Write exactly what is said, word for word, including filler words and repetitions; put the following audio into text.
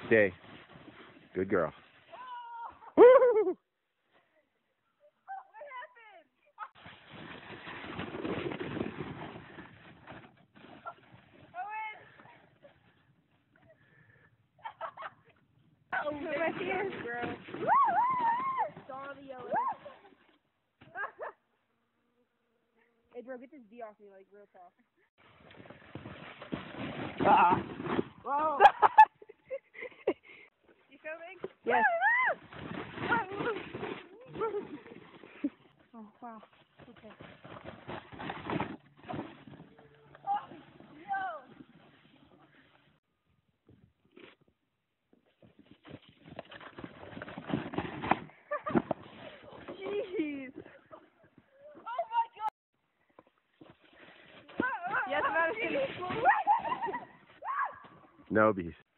Stay. Good girl. Woo! Oh, there she is, girl. Saw the yellow. Hey, bro, get this D off me, like, real talk. Ah. Whoa. You filming? Yes. Oh, wow. Okay. Jeez. Oh my God. Yes, Madison. No beast.